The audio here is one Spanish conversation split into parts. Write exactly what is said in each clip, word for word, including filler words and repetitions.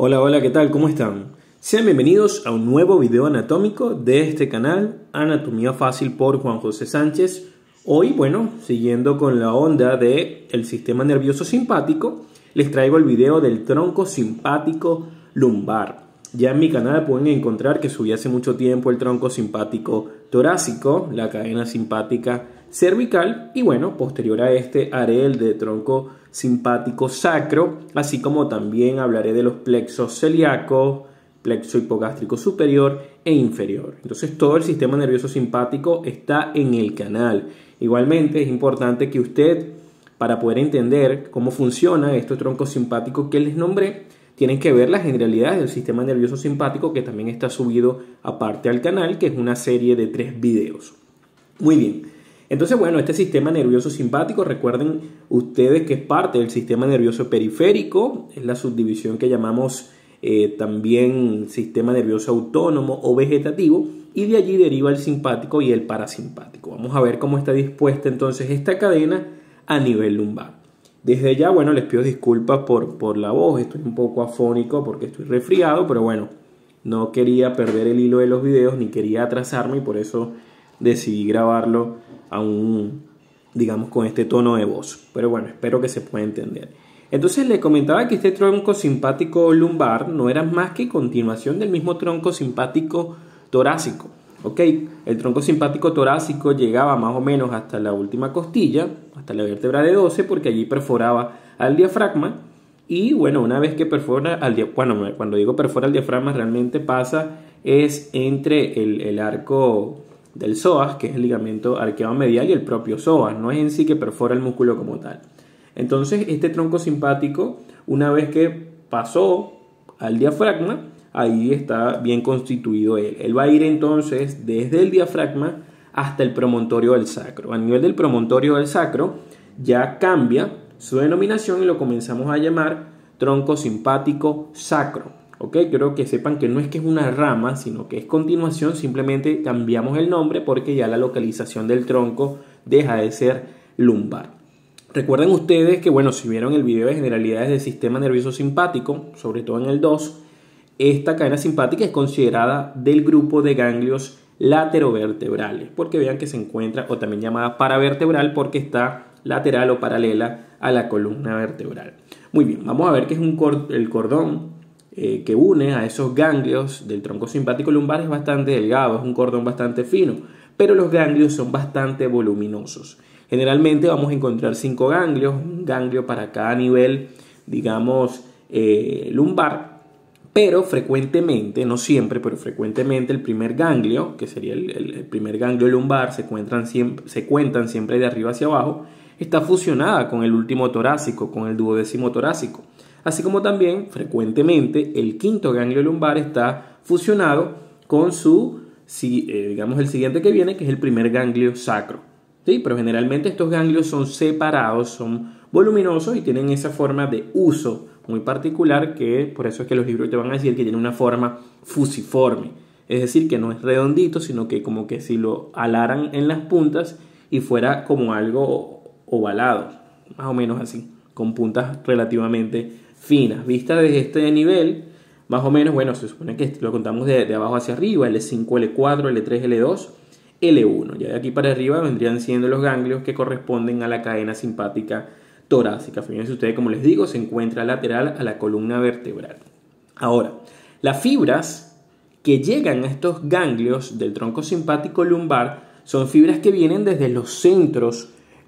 Hola, hola, ¿qué tal? ¿Cómo están? Sean bienvenidos a un nuevo video anatómico de este canal, Anatomía Fácil por Juan José Sánchez. Hoy, bueno, siguiendo con la onda del sistema nervioso simpático, les traigo el video del tronco simpático lumbar. Ya en mi canal pueden encontrar que subí hace mucho tiempo el tronco simpático torácico, la cadena simpática cervical y bueno, posterior a este haré el de tronco simpático sacro, así como también hablaré de los plexos celíacos, plexo hipogástrico superior e inferior. Entonces todo el sistema nervioso simpático está en el canal. Igualmente es importante que usted, para poder entender cómo funciona estos troncos simpáticos que les nombré, tienen que ver las generalidades del sistema nervioso simpático, que también está subido aparte al canal, que es una serie de tres videos. Muy bien. Entonces, bueno, este sistema nervioso simpático, recuerden ustedes que es parte del sistema nervioso periférico, es la subdivisión que llamamos eh, también sistema nervioso autónomo o vegetativo, y de allí deriva el simpático y el parasimpático. Vamos a ver cómo está dispuesta entonces esta cadena a nivel lumbar. Desde ya, bueno, les pido disculpas por, por la voz, estoy un poco afónico porque estoy resfriado, pero bueno, no quería perder el hilo de los videos ni quería atrasarme y por eso decidí grabarlo aún, digamos, con este tono de voz. Pero bueno, espero que se pueda entender. Entonces les comentaba que este tronco simpático lumbar no era más que continuación del mismo tronco simpático torácico. ¿Ok? El tronco simpático torácico llegaba más o menos hasta la última costilla, hasta la vértebra de doce, porque allí perforaba al diafragma. Y bueno, una vez que perfora al diafragma, bueno, cuando digo perfora al diafragma, realmente pasa es entre el, el arco del psoas, que es el ligamento arqueado medial, y el propio psoas, no es en sí que perfora el músculo como tal. Entonces este tronco simpático, una vez que pasó al diafragma, ahí está bien constituido él. Él va a ir entonces desde el diafragma hasta el promontorio del sacro. A nivel del promontorio del sacro ya cambia su denominación y lo comenzamos a llamar tronco simpático sacro. ¿Ok? Quiero que sepan que no es que es una rama, sino que es continuación, simplemente cambiamos el nombre porque ya la localización del tronco deja de ser lumbar. Recuerden ustedes que, bueno, si vieron el video de generalidades del sistema nervioso simpático, sobre todo en el dos, esta cadena simpática es considerada del grupo de ganglios laterovertebrales, porque vean que se encuentra, o también llamada paravertebral, porque está lateral o paralela a la columna vertebral. Muy bien, vamos a ver qué es un cor el cordón eh, que une a esos ganglios del tronco simpático lumbar. Es bastante delgado, es un cordón bastante fino, pero los ganglios son bastante voluminosos. Generalmente vamos a encontrar cinco ganglios, un ganglio para cada nivel, digamos, eh, lumbar. Pero frecuentemente, no siempre, pero frecuentemente el primer ganglio, que sería el, el, el primer ganglio lumbar, se cuentan, siempre, se cuentan siempre de arriba hacia abajo, está fusionada con el último torácico, con el duodécimo torácico. Así como también, frecuentemente, el quinto ganglio lumbar está fusionado con su, si, eh, digamos, el siguiente que viene, que es el primer ganglio sacro. ¿Sí? Pero generalmente estos ganglios son separados, son voluminosos y tienen esa forma de uso muy particular, que por eso es que los libros te van a decir que tiene una forma fusiforme, es decir, que no es redondito, sino que como que si lo alaran en las puntas y fuera como algo ovalado, más o menos así, con puntas relativamente finas. Vista desde este nivel, más o menos, bueno, se supone que lo contamos de, de abajo hacia arriba, L cinco, L cuatro, L tres, L dos, L uno. Ya de aquí para arriba vendrían siendo los ganglios que corresponden a la cadena simpática torácica. Fíjense ustedes, como les digo, se encuentra lateral a la columna vertebral. Ahora, las fibras que llegan a estos ganglios del tronco simpático lumbar son fibras que vienen desde los centros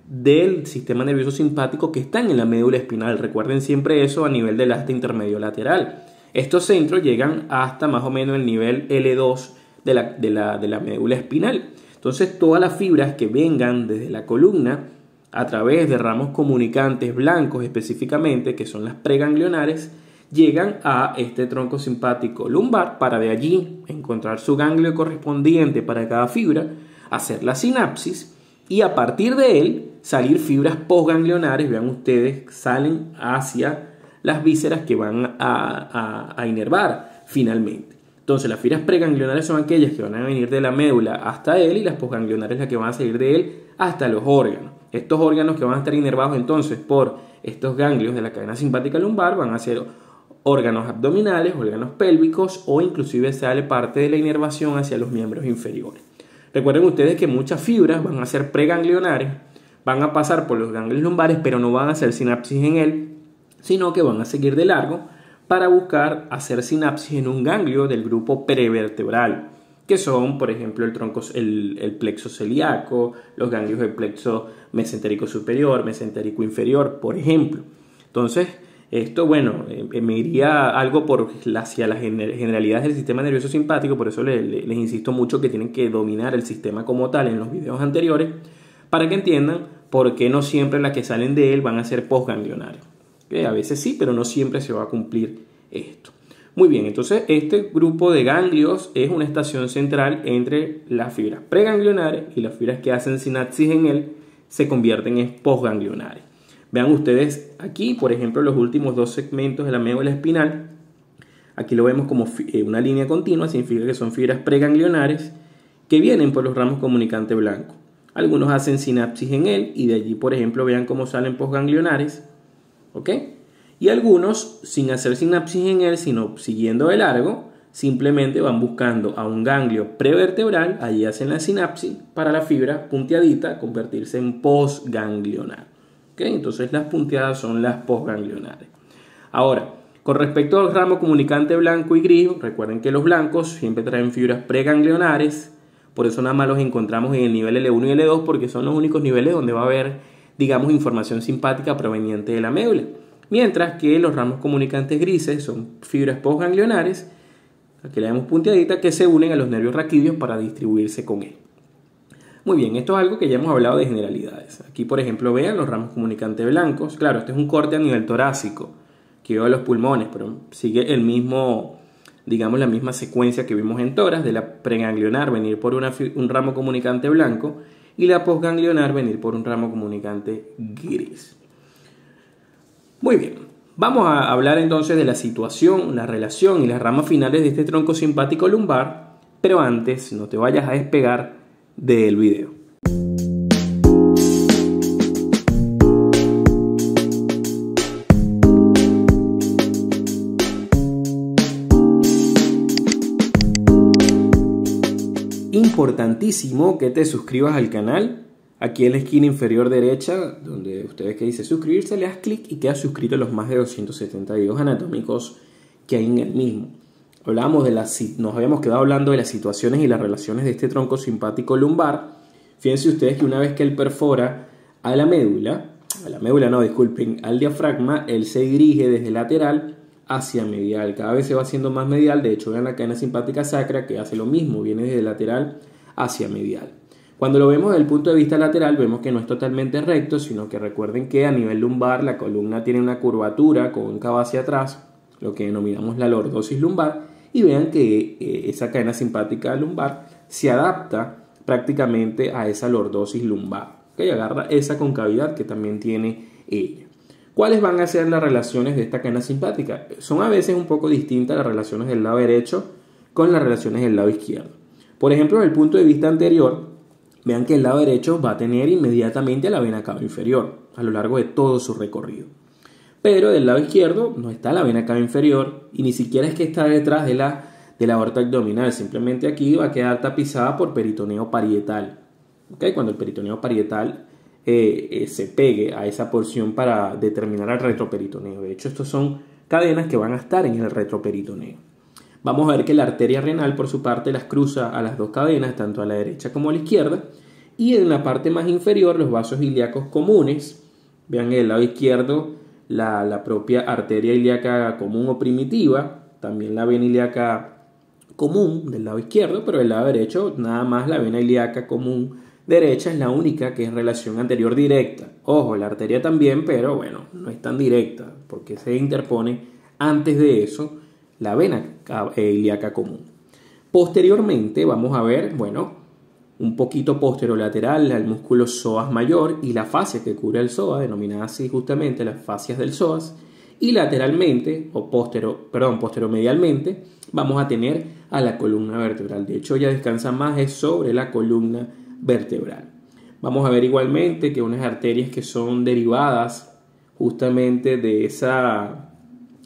del sistema nervioso simpático que están en la médula espinal. Recuerden siempre eso a nivel del asta intermedio lateral. Estos centros llegan hasta más o menos el nivel L dos de la, de la, de la médula espinal. Entonces, todas las fibras que vengan desde la columna a través de ramos comunicantes blancos específicamente, que son las preganglionares, llegan a este tronco simpático lumbar para de allí encontrar su ganglio correspondiente para cada fibra, hacer la sinapsis y a partir de él salir fibras postganglionares. Vean ustedes, salen hacia las vísceras que van a, a, a inervar finalmente. Entonces las fibras preganglionares son aquellas que van a venir de la médula hasta él y las postganglionares las que van a salir de él hasta los órganos. Estos órganos que van a estar inervados entonces por estos ganglios de la cadena simpática lumbar van a ser órganos abdominales, órganos pélvicos o inclusive sale parte de la inervación hacia los miembros inferiores. Recuerden ustedes que muchas fibras van a ser preganglionares, van a pasar por los ganglios lumbares, pero no van a hacer sinapsis en él, sino que van a seguir de largo para buscar hacer sinapsis en un ganglio del grupo prevertebral, que son, por ejemplo, el tronco, el, el plexo celíaco, los ganglios del plexo mesentérico superior, mesentérico inferior, por ejemplo. Entonces, esto, bueno, eh, me iría algo por hacia las generalidades del sistema nervioso simpático, por eso les, les, les insisto mucho que tienen que dominar el sistema como tal en los videos anteriores, para que entiendan por qué no siempre las que salen de él van a ser postganglionares. ¿Okay? A veces sí, pero no siempre se va a cumplir esto. Muy bien, entonces este grupo de ganglios es una estación central entre las fibras preganglionares y las fibras que hacen sinapsis en él se convierten en postganglionares. Vean ustedes aquí, por ejemplo, los últimos dos segmentos de la médula espinal. Aquí lo vemos como una línea continua, significa que son fibras preganglionares que vienen por los ramos comunicantes blancos. Algunos hacen sinapsis en él y de allí, por ejemplo, vean cómo salen postganglionares. ¿Ok? Y algunos, sin hacer sinapsis en él, sino siguiendo de largo, simplemente van buscando a un ganglio prevertebral, allí hacen la sinapsis para la fibra punteadita convertirse en postganglionar. ¿Okay? Entonces las punteadas son las postganglionares. Ahora, con respecto al ramo comunicante blanco y gris, recuerden que los blancos siempre traen fibras preganglionares, por eso nada más los encontramos en el nivel L uno y L dos, porque son los únicos niveles donde va a haber, digamos, información simpática proveniente de la médula. Mientras que los ramos comunicantes grises son fibras postganglionares, aquí la vemos punteadita, que se unen a los nervios raquídeos para distribuirse con él. Muy bien, esto es algo que ya hemos hablado de generalidades. Aquí, por ejemplo, vean los ramos comunicantes blancos. Claro, este es un corte a nivel torácico, que veo los pulmones, pero sigue el mismo, digamos, la misma secuencia que vimos en toras, de la preganglionar venir por una, un ramo comunicante blanco y la postganglionar venir por un ramo comunicante gris. Muy bien, vamos a hablar entonces de la situación, la relación y las ramas finales de este tronco simpático lumbar, pero antes no te vayas a despegar del video. Importantísimo que te suscribas al canal. Aquí en la esquina inferior derecha, donde ustedes que dice suscribirse, le das clic y quedas suscrito a los más de doscientos setenta videos anatómicos que hay en el mismo. Hablamos de las, nos habíamos quedado hablando de las situaciones y las relaciones de este tronco simpático lumbar. Fíjense ustedes que una vez que él perfora a la médula, a la médula no, disculpen, al diafragma, él se dirige desde lateral hacia medial. Cada vez se va haciendo más medial. De hecho, vean la cadena simpática sacra que hace lo mismo, viene desde lateral hacia medial. Cuando lo vemos desde el punto de vista lateral, vemos que no es totalmente recto, sino que recuerden que a nivel lumbar la columna tiene una curvatura cóncava hacia atrás, lo que denominamos la lordosis lumbar, y vean que eh, esa cadena simpática lumbar se adapta prácticamente a esa lordosis lumbar, que agarra esa concavidad que también tiene ella. ¿Cuáles van a ser las relaciones de esta cadena simpática? Son a veces un poco distintas las relaciones del lado derecho con las relaciones del lado izquierdo. Por ejemplo, desde el punto de vista anterior, vean que el lado derecho va a tener inmediatamente a la vena cava inferior a lo largo de todo su recorrido. Pero del lado izquierdo no está la vena cava inferior y ni siquiera es que está detrás de la, de la aorta abdominal. Simplemente aquí va a quedar tapizada por peritoneo parietal. ¿Okay? Cuando el peritoneo parietal eh, eh, se pegue a esa porción para determinar el retroperitoneo. De hecho, estos son cadenas que van a estar en el retroperitoneo. Vamos a ver que la arteria renal, por su parte, las cruza a las dos cadenas, tanto a la derecha como a la izquierda. Y en la parte más inferior, los vasos ilíacos comunes. Vean en el lado izquierdo la, la propia arteria ilíaca común o primitiva. También la vena ilíaca común del lado izquierdo, pero del lado derecho nada más la vena ilíaca común derecha es la única que es relación anterior directa. Ojo, la arteria también, pero bueno, no es tan directa porque se interpone antes de eso la vena ilíaca común. Posteriormente vamos a ver, bueno, un poquito posterolateral al músculo psoas mayor y la fascia que cubre el psoas, denominada así justamente las fascias del psoas, y lateralmente, o postero, perdón, posteromedialmente, vamos a tener a la columna vertebral. De hecho, ya descansa más es sobre la columna vertebral. Vamos a ver igualmente que unas arterias que son derivadas justamente de esa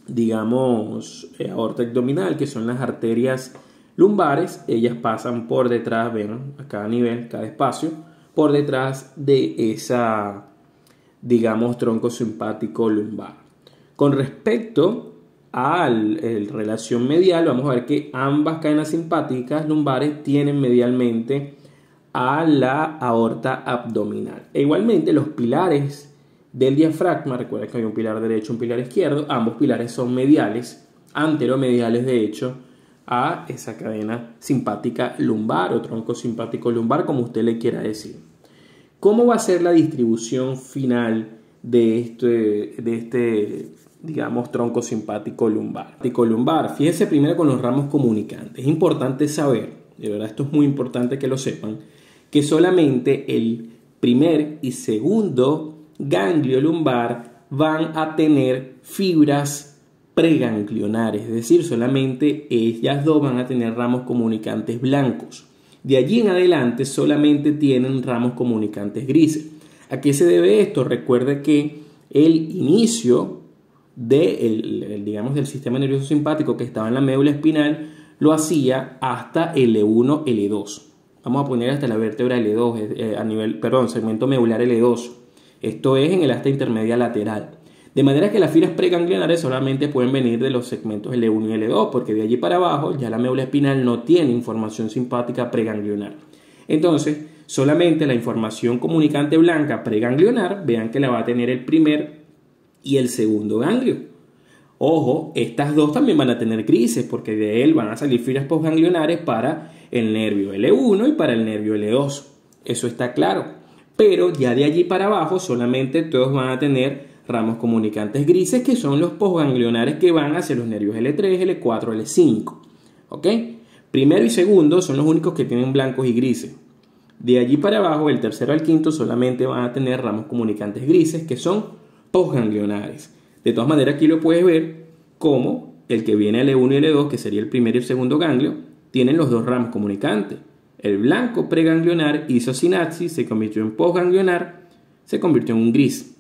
digamos, eh, aorta abdominal, que son las arterias lumbares. Ellas pasan por detrás, ven, a cada nivel, cada espacio, por detrás de esa, digamos, tronco simpático lumbar. Con respecto a la relación medial, vamos a ver que ambas cadenas simpáticas lumbares tienen medialmente a la aorta abdominal. E igualmente los pilares del diafragma, recuerda que hay un pilar derecho y un pilar izquierdo, ambos pilares son mediales, anteromediales de hecho, a esa cadena simpática lumbar o tronco simpático lumbar, como usted le quiera decir. ¿Cómo va a ser la distribución final de este, de este digamos, tronco simpático lumbar? lumbar? Fíjense primero con los ramos comunicantes. Es importante saber, de verdad esto es muy importante que lo sepan, que solamente el primer y segundo ganglio lumbar van a tener fibras preganglionares, es decir, solamente ellas dos van a tener ramos comunicantes blancos. De allí en adelante solamente tienen ramos comunicantes grises. ¿A qué se debe esto? Recuerde que el inicio de el, el, digamos, del sistema nervioso simpático que estaba en la médula espinal lo hacía hasta L uno, L dos. Vamos a poner hasta la vértebra L dos, eh, a nivel, perdón, segmento medular L dos. Esto es en el asta intermedia lateral. De manera que las fibras preganglionares solamente pueden venir de los segmentos L uno y L dos, porque de allí para abajo ya la médula espinal no tiene información simpática preganglionar. Entonces, solamente la información comunicante blanca preganglionar, vean que la va a tener el primer y el segundo ganglio. Ojo, estas dos también van a tener grises, porque de él van a salir fibras postganglionares para el nervio L uno y para el nervio L dos. Eso está claro. Pero ya de allí para abajo solamente todos van a tener ramos comunicantes grises, que son los postganglionares que van hacia los nervios L tres, L cuatro, L cinco. ¿Ok? Primero y segundo son los únicos que tienen blancos y grises. De allí para abajo, el tercero al quinto solamente van a tener ramos comunicantes grises, que son postganglionares. De todas maneras, aquí lo puedes ver como el que viene L uno y L dos, que sería el primer y el segundo ganglio, tienen los dos ramos comunicantes. El blanco preganglionar hizo sinapsis, se convirtió en postganglionar, se convirtió en un gris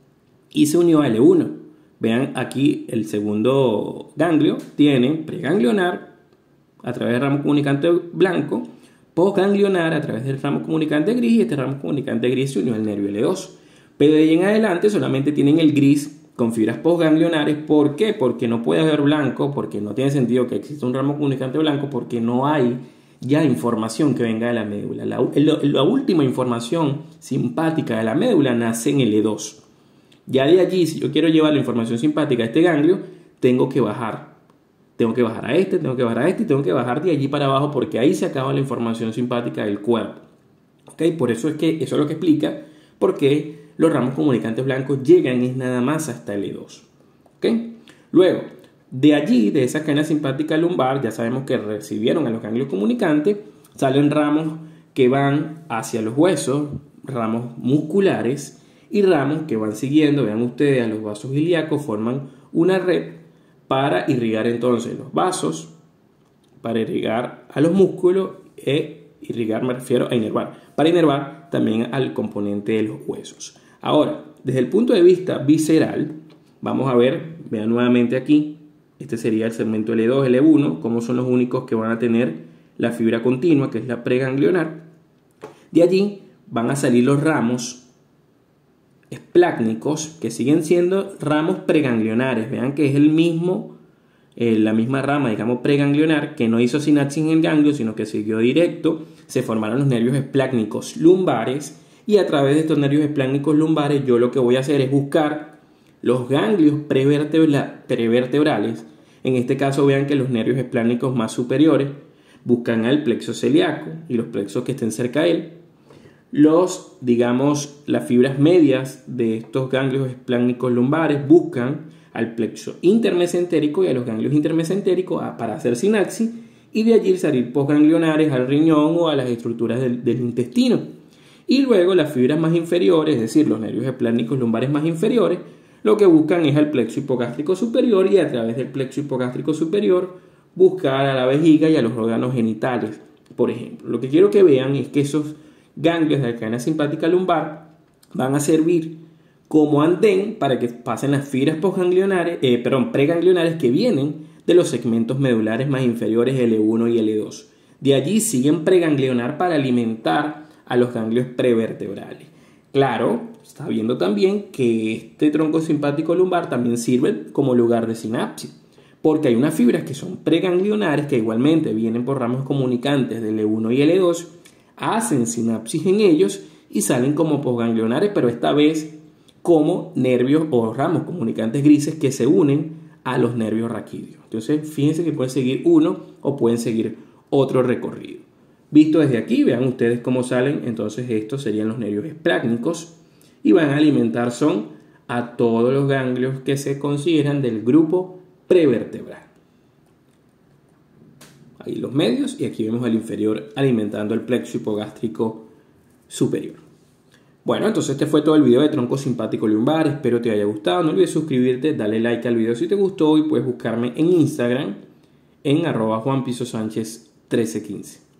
y se unió a L uno. Vean aquí el segundo ganglio tiene preganglionar a través del ramo comunicante blanco, postganglionar a través del ramo comunicante gris, y este ramo comunicante gris se unió al nervio L dos. Pero de ahí en adelante solamente tienen el gris con fibras postganglionares. ¿Por qué? Porque no puede haber blanco, porque no tiene sentido que exista un ramo comunicante blanco, porque no hay ya información que venga de la médula. La, la, la última información simpática de la médula nace en L dos. Ya de allí, si yo quiero llevar la información simpática a este ganglio, tengo que bajar. Tengo que bajar a este, tengo que bajar a este y tengo que bajar de allí para abajo, porque ahí se acaba la información simpática del cuerpo. ¿Okay? Por eso es que eso es lo que explica por qué los ramos comunicantes blancos llegan es nada más hasta L dos. ¿Okay? Luego, de allí, de esa cadena simpática lumbar, ya sabemos que recibieron a los ganglios comunicantes, salen ramos que van hacia los huesos, ramos musculares y ramos que van siguiendo, vean ustedes, a los vasos ilíacos, forman una red para irrigar entonces los vasos, para irrigar a los músculos e irrigar, me refiero a inervar, para inervar también al componente de los huesos. Ahora, desde el punto de vista visceral, vamos a ver, vean nuevamente aquí, este sería el segmento L dos, L uno, como son los únicos que van a tener la fibra continua, que es la preganglionar. De allí van a salir los ramos esplácnicos, que siguen siendo ramos preganglionares. Vean que es el mismo, eh, la misma rama, digamos, preganglionar, que no hizo sinapsis en el ganglio, sino que siguió directo. Se formaron los nervios esplácnicos lumbares, y a través de estos nervios esplácnicos lumbares yo lo que voy a hacer es buscar los ganglios prevertebra prevertebrales. En este caso vean que los nervios esplácnicos más superiores buscan al plexo celíaco y los plexos que estén cerca de él. Los, digamos, las fibras medias de estos ganglios esplácnicos lumbares buscan al plexo intermesentérico y a los ganglios intermesentéricos para hacer sinapsis, y de allí salir postganglionares al riñón o a las estructuras del, del intestino. Y luego las fibras más inferiores, es decir, los nervios esplácnicos lumbares más inferiores, lo que buscan es al plexo hipogástrico superior, y a través del plexo hipogástrico superior buscar a la vejiga y a los órganos genitales, por ejemplo. Lo que quiero que vean es que esos ganglios de la cadena simpática lumbar van a servir como andén para que pasen las fibras postganglionares, eh, perdón, preganglionares que vienen de los segmentos medulares más inferiores L uno y L dos. De allí siguen preganglionar para alimentar a los ganglios prevertebrales. Claro, está viendo también que este tronco simpático lumbar también sirve como lugar de sinapsis, porque hay unas fibras que son preganglionares que igualmente vienen por ramos comunicantes de L uno y L dos, hacen sinapsis en ellos y salen como postganglionares, pero esta vez como nervios o ramos comunicantes grises que se unen a los nervios raquídeos. Entonces, fíjense que pueden seguir uno o pueden seguir otro recorrido. Visto desde aquí, vean ustedes cómo salen. Entonces, estos serían los nervios esprácnicos y van a alimentar son a todos los ganglios que se consideran del grupo prevertebral. Ahí los medios y aquí vemos el inferior alimentando el plexo hipogástrico superior. Bueno, entonces este fue todo el video de tronco simpático lumbar. Espero te haya gustado. No olvides suscribirte, darle like al video si te gustó y puedes buscarme en Instagram en arroba juan piso sánchez trece quince.